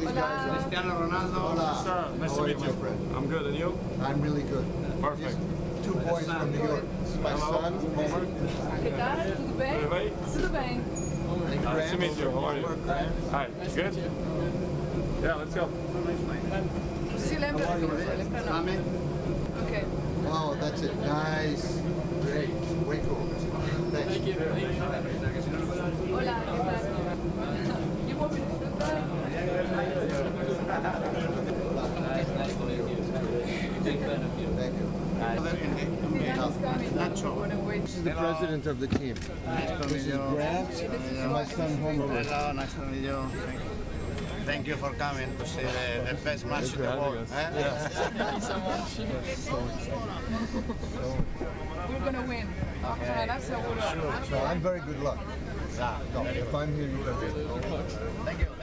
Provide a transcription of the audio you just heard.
Cristiano Ronaldo. Hola. Sir, nice to meet you. I'm good, and you? I'm really good. Perfect. These two boys from New York. This is my son, Homer. Que tal? Tudo bem? Tudo bem? Tudo bem. And Nice to meet you. How are you? Grant. Hi. Good? Yeah, let's go. Si lembra di me? Lembra no? Amen. Ok. Wow, that's it. Nice. Great. Way cool. Thanks. Hola, ¿qué tal? You want me to do that? Thank you. Nacho. This is the president of the team. Nice to meet This is you. Grant and my son Homer. Hello, nice to meet you. Thank you for coming to see the best match in the world. We're gonna win. Vamos a ganar seguro. So I'm very good luck. Yeah. No, if I'm here, you can win. Thank you.